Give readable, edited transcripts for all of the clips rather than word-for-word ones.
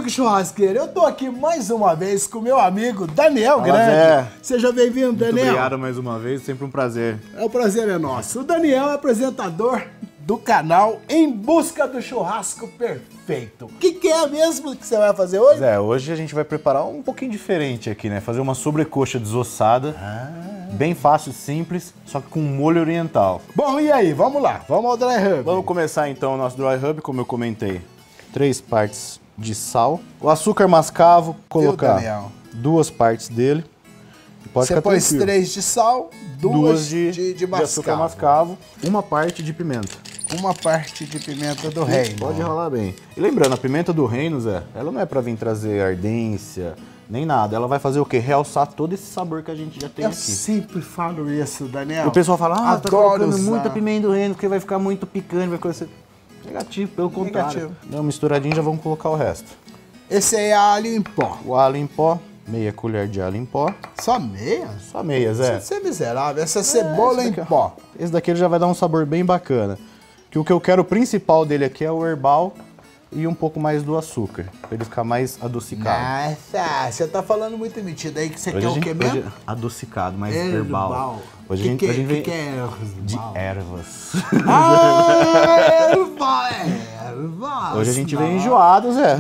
amigo churrasqueiro, eu tô aqui mais uma vez com meu amigo Daniel Grande. Zé. Seja bem-vindo, Daniel. Muito obrigado mais uma vez, sempre um prazer. O prazer é nosso. O Daniel é apresentador do canal Em Busca do Churrasco Perfeito. O que é mesmo que você vai fazer hoje? Zé, hoje a gente vai preparar um pouquinho diferente aqui, né? Fazer uma sobrecoxa desossada, bem fácil, simples, só que com molho oriental. Bom, e aí? Vamos lá, vamos ao dry rub. Vamos começar então o nosso dry rub, como eu comentei. 3 partes de sal. O açúcar mascavo, colocar Daniel? 2 partes dele. Pode Você ficar pôs tranquilo. 3 de sal, 2 de açúcar mascavo. mascavo, 1 parte de pimenta. Uma parte de pimenta do reino. Pode rolar bem. E lembrando, a pimenta do reino, Zé, ela não é pra vir trazer ardência, nem nada. Ela vai fazer o quê? Realçar todo esse sabor que a gente já tem Eu aqui. sempre falo isso, Daniel. O pessoal fala, tá Adoro colocando usar. muita pimenta do reino, porque vai ficar muito picante, vai ficar... Negativo, pelo contrário. Negativo. Deu uma misturadinha, já vamos colocar o resto. Esse aí é alho em pó. O alho em pó, meia colher de alho em pó. Só meia? Só meia, Zé. Você é miserável. Essa cebola esse em daqui, ó. pó. Esse daqui ele já vai dar um sabor bem bacana. Que o que eu quero principal dele aqui é o herbal e um pouco mais do açúcar, pra ele ficar mais adocicado. Nossa, você tá falando muito metido aí que você quer o quê mesmo? Adocicado, mais herbal. Hoje que a gente vem que é de herbal? ervas. Ah, ervas. Hoje a gente vem enjoado, Zé.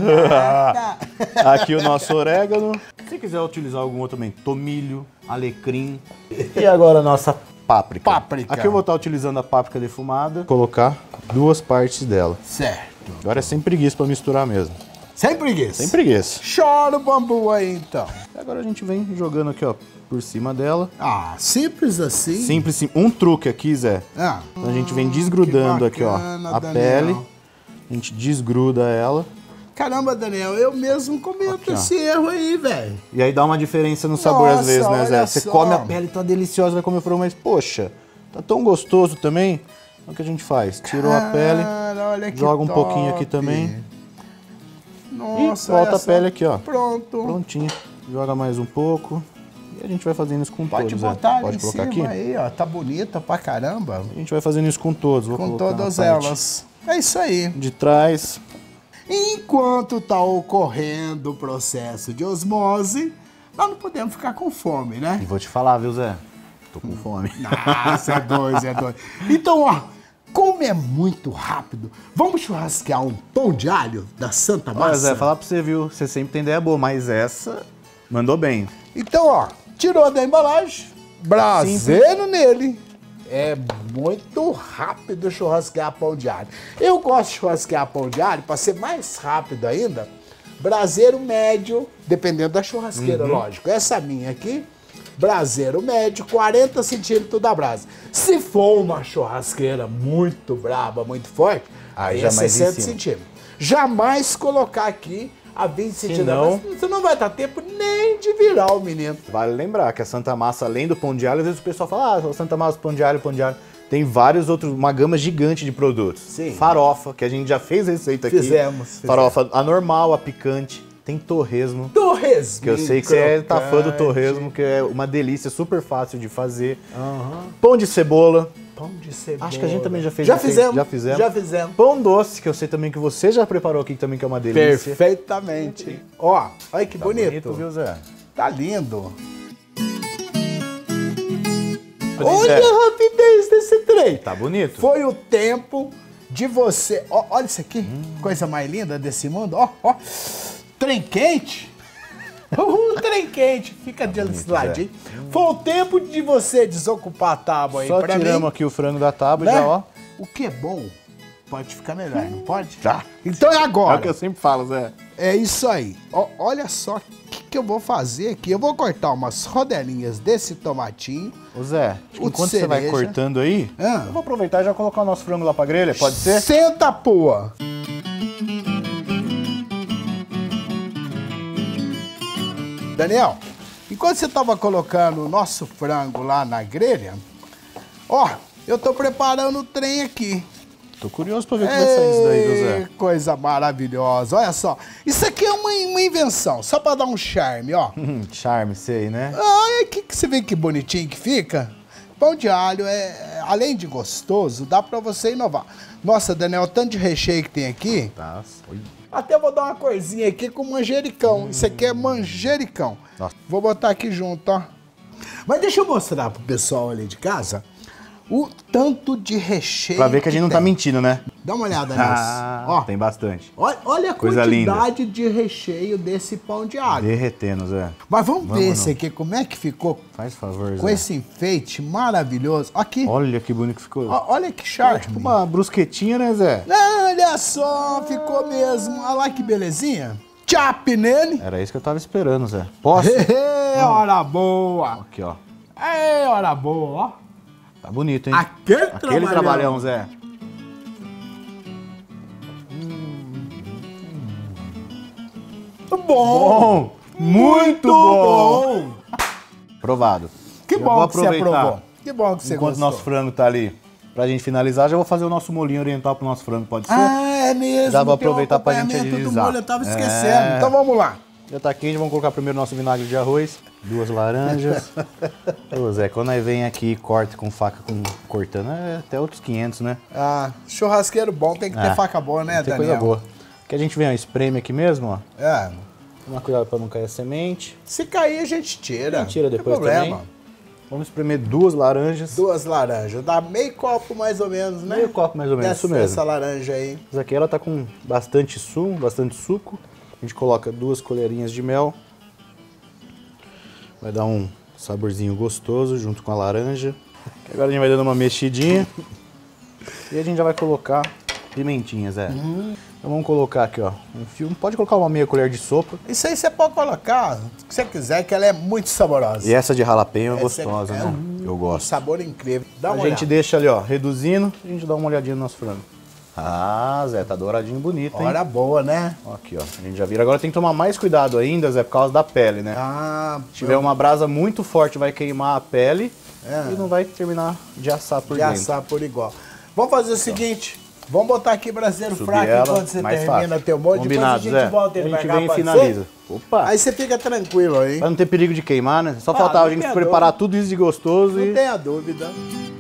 Aqui o nosso orégano. Se quiser utilizar algum outro também, tomilho, alecrim. E agora a nossa páprica. Páprica. Aqui eu vou estar utilizando a páprica defumada. Colocar 2 partes dela. Certo. Agora é sem preguiça pra misturar mesmo. Sem preguiça. Sem preguiça. Chora o bambu aí, então. Agora a gente vem jogando aqui, ó, por cima dela. Ah, simples assim. Simples, sim. Um truque aqui, Zé. Ah. Então a gente vem desgrudando aqui, ó, bacana, a Daniel. pele. A gente desgruda ela. Caramba, Daniel, eu mesmo cometo Aqui, ó. esse erro aí, velho. E aí dá uma diferença no sabor Nossa, às vezes, né, Zé? olha Você só. come a pele, tá deliciosa, vai comer frango, mas poxa, tá tão gostoso também. Então o que a gente faz? Tirou a pele, Cara, olha que joga um top. pouquinho aqui também. Nossa, E volta olha a só. pele aqui, ó. Pronto. Prontinho. Joga mais um pouco. E a gente vai fazendo isso com Pode todos, botar Zé. ali Pode em colocar cima aqui? aí, ó. Tá bonita pra caramba. A gente vai fazendo isso com todos. Vou Com colocar na todas parte elas. É isso aí. de trás. Enquanto tá ocorrendo o processo de osmose, nós não podemos ficar com fome, né? E vou te falar, viu, Zé? Tô com fome. Nossa, é doido, é doido. Então, ó, como é muito rápido, vamos churrasquear um pão de alho da Santa Massa? Olha, Zé, falar pra você, viu? Você sempre tem ideia boa, mas essa mandou bem. Então, ó, tirou da embalagem, braseiro nele. É muito rápido churrasquear pão de alho. Eu gosto de churrasquear pão de alho, para ser mais rápido ainda, braseiro médio, dependendo da churrasqueira, lógico. Essa minha aqui, braseiro médio, 40 centímetros da brasa. Se for uma churrasqueira muito braba, muito forte, aí é já mais em 60 cima. centímetros. Jamais colocar aqui a 20 centímetros. não- Você não vai dar tempo nem de virar o menino. Vale lembrar que a Santa Massa, além do pão de alho, às vezes o pessoal fala, ah, Santa Massa, pão de alho, pão de alho. Tem vários outros, uma gama gigante de produtos. Sim. Farofa, que a gente já fez receita aqui. Fizemos. Farofa, a normal, a picante. Tem torresmo. Torresmo. Que eu sei que você tá fã do torresmo, que é uma delícia, super fácil de fazer. Pão de cebola. Pão de cebola. Acho que a gente também já fez. Já receita. fizemos. Já fizemos. Já fizemos. Pão doce, que eu sei também que você já preparou aqui também, que é uma delícia. Perfeitamente. Ó, olha que bonito. Viu, Zé? Tá lindo. Pois Olha é. a rapidez desse trem. Tá bonito? Foi o tempo de você... Ó, olha isso aqui. Coisa mais linda desse mundo. Ó, ó. Trem quente. Trem quente. Fica de ladinho. Foi o tempo de você desocupar a tábua aí Só pra tiramos mim. aqui o frango da tábua Né? e já, ó. O que é bom pode ficar melhor, não pode? Já. Então é É agora. o que eu sempre falo, Zé. É isso aí. Ó, olha só o que eu vou fazer aqui. Eu vou cortar umas rodelinhas desse tomatinho. Ô Zé, acho que O de enquanto você vai cereja. cortando aí, Ah. eu vou aproveitar e já colocar o nosso frango lá pra grelha, pode ser? Senta, pô! Daniel, enquanto você tava colocando o nosso frango lá na grelha, ó, eu tô preparando o trem aqui. Tô curioso pra ver o que vai sair disso daí, viu, Zé? Coisa maravilhosa, olha só. Isso aqui é uma invenção, só pra dar um charme, ó. Charme, sei, né? Olha que você vê que bonitinho que fica. Pão de alho, além de gostoso, dá pra você inovar. Nossa, Daniel, o tanto de recheio que tem aqui. Tá. Oi. Até vou dar uma corzinha aqui com manjericão. Isso aqui é manjericão. Nossa. Vou botar aqui junto, ó. Mas deixa eu mostrar pro pessoal ali de casa o tanto de recheio. Pra ver que a gente não tá mentindo, né? Dá uma olhada nisso. Ó, tem bastante. olha a Coisa quantidade de recheio desse pão de alho. Derretendo, Zé. Mas vamos ver esse aqui, como é que ficou Faz favor, Zé. com esse enfeite maravilhoso. Aqui. Olha que bonito que ficou. Olha que charme. Tipo uma brusquetinha, né, Zé? Olha só, ficou mesmo. Olha lá que belezinha. Chap nele. Era isso que eu tava esperando, Zé. Posso? Hora boa. Aqui, ó. Hora boa, ó. Tá bonito, hein? Aquele trabalhão, Zé. Bom. Muito bom. Provado. Que Eu bom vou que você aproveitar. aprovou. Que bom que você Enquanto gostou. nosso frango tá ali pra gente finalizar, já vou fazer o nosso molinho oriental pro nosso frango, pode ser? É mesmo. Já vou tem um aproveitar pra gente acompanhamento do agilizar. molho, eu tava esquecendo. Então vamos lá. Já tá quente, vamos colocar primeiro nosso vinagre de arroz, 2 laranjas. Ô Zé, quando aí vem aqui e corta com faca cortando, é até outros 500, né? Ah, churrasqueiro bom tem que ter faca boa, né, Tem Daniel? coisa boa. Que a gente vem, ó, espreme aqui mesmo, ó. É. Tomar cuidado pra não cair a semente. Se cair, a gente tira. Tira depois não tem problema. também. Vamos espremer 2 laranjas. 2 laranjas. Dá meio copo mais ou menos, né? Meio copo mais ou menos, isso mesmo. Essa laranja aí. Essa aqui ela tá com bastante suco. A gente coloca 2 colherinhas de mel. Vai dar um saborzinho gostoso junto com a laranja. Agora a gente vai dando uma mexidinha. E a gente já vai colocar pimentinhas, Então vamos colocar aqui, ó, um fio. Pode colocar uma meia colher de sopa. Isso aí você pode colocar o que você quiser, que ela é muito saborosa. E essa de jalapeño é Essa gostosa, é né? Eu um gosto. sabor incrível. Dá A uma gente olhada. deixa ali, ó, reduzindo. E a gente dá uma olhadinha no nosso frango. Ah, Zé, tá douradinho bonito, hein? Hora boa, né? Ó, aqui, ó. A gente já vira. Agora tem que tomar mais cuidado ainda, Zé, por causa da pele, né? Ah, Se tiver uma brasa muito forte, vai queimar a pele e não vai terminar de assar por de dentro. assar por igual. Vamos fazer o seguinte, vamos botar aqui braseiro Subir fraco ela, enquanto você mais termina fácil. teu molho. Combinado, depois a gente Zé. volta ele A gente pra cá vem e pra finaliza. você. Opa! Aí você fica tranquilo aí. Pra não ter perigo de queimar, né? Só faltava a não gente tenha preparar dúvida. tudo isso de gostoso Não e... tenha dúvida.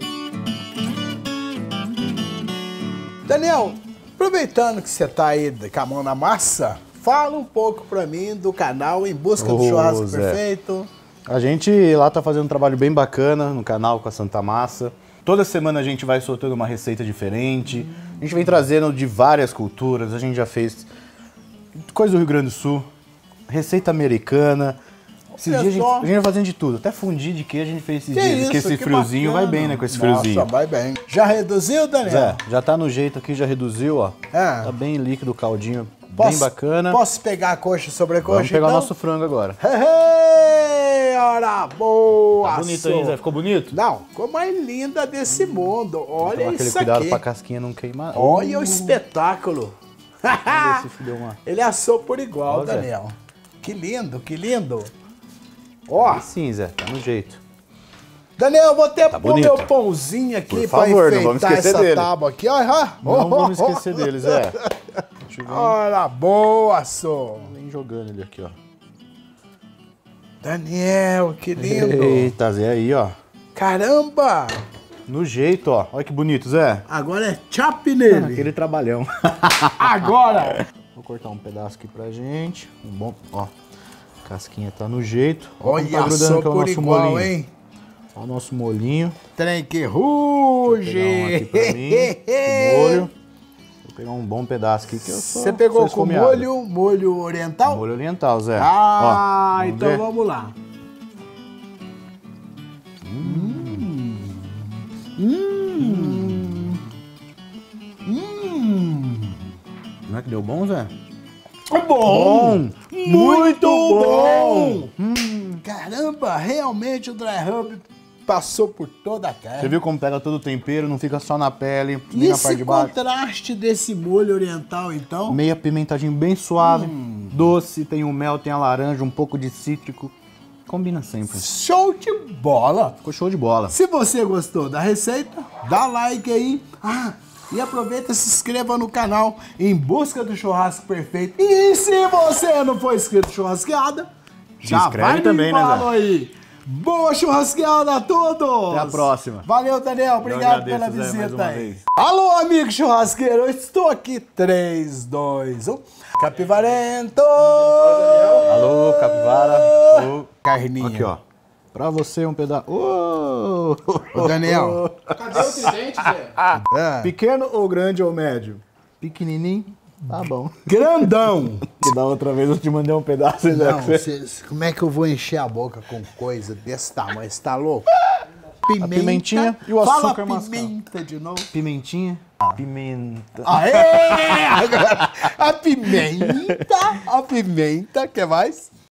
Daniel, aproveitando que você tá aí com a mão na massa, fala um pouco pra mim do canal Em Busca do Ô, Churrasco Zé. Perfeito. A gente lá tá fazendo um trabalho bem bacana no canal com a Santa Massa. Toda semana a gente vai soltando uma receita diferente. A gente vem trazendo de várias culturas. A gente já fez coisa do Rio Grande do Sul, receita americana. Esses Olha dias a só. gente vai fazendo de tudo. Até fundir de queijo a gente fez esses Que dias. isso, Porque esse que friozinho bacana. vai bem, né? Com esse Nossa, friozinho. vai bem. Já reduziu, Daniel? Zé, já tá no jeito aqui, já reduziu, ó. É. Tá bem líquido o caldinho, bem bacana. Posso pegar a coxa sobre a coxa, Vamos pegar o então? nosso frango agora. Hey, hora boa! Tá bonito aí, Zé? Ficou bonito? Não, ficou mais linda desse mundo. Olha Tomar aquele isso cuidado aqui. pra casquinha não queimar. Olha o espetáculo. Vamos ver se deu uma... Ele assou por igual, Ó, Zé. Daniel. Que lindo, que lindo. Ó, Sim, Zé, tá no jeito. Daniel, eu vou até pôr bonito. meu pãozinho aqui Por pra favor, não enfeitar vamos esquecer essa dele. tábua aqui. Ó, ó. Não vamos esquecer dele, Zé. Deixa eu ver. Hora boa, sou. Vem jogando ele aqui, ó. Daniel, que lindo. Eita, Zé, aí, ó. Caramba. No jeito, ó. Olha que bonito, Zé. Agora é chap nele. Aquele trabalhão. Agora. Vou cortar um pedaço aqui pra gente. Um bom, ó. Casquinha tá no jeito. Ó, como Olha, tá grudando assou aqui o por nosso igual, molinho. hein? Ó o nosso molinho. Trem que Vou ruge. pegar um aqui pra mim. Esse molho. Vou pegar um bom pedaço aqui que eu sou. Você pegou sou com esfomeado. molho oriental? Molho oriental, Zé. Ah, Ó, então ver? vamos lá. Não é que deu bom, Zé? Bom! Muito bom! Caramba, realmente o Dry Rub passou por toda a carne. Você viu como pega todo o tempero, não fica só na pele, nem E na parte esse de baixo. contraste desse molho oriental, então? Meio apimentadinho, bem suave, doce, tem o mel, tem a laranja, um pouco de cítrico. Combina sempre. Show de bola! Ficou show de bola. Se você gostou da receita, dá like aí. Ah, e aproveita e se inscreva no canal Em Busca do Churrasco Perfeito. E se você não for inscrito no Churrasqueada, já inscreve vai no também, né, embalo Zé? aí. Boa churrasqueada a todos! Até a próxima. Valeu, Daniel. Obrigado agradeço, pela Zé, mais visita uma aí. vez. Alô, amigo churrasqueiro. Eu estou aqui. 3, 2, 1. Capivarento! Alô, capivara. Ô, Carninha. aqui, ó. Pra você um pedaço. Ô, Ô, Daniel. Cadê o tridente, Zé? É. Pequeno ou grande ou médio? Pequenininho. Tá bom. Grandão. Que da outra vez eu te mandei um pedaço. Não, como é que eu vou encher a boca com coisa desse tamanho? Você tá louco? Pimenta. A pimentinha e o Fala açúcar mascavo. pimenta de novo. Pimentinha. Pimenta. Aê! Agora, a pimenta. A pimenta. Quer mais?